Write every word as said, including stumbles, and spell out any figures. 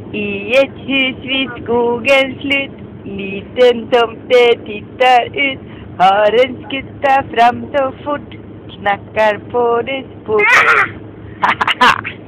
I ett hus vid skogens slut, liten tomte tittar ut, har en skutta fram så fort, knackar på dess port.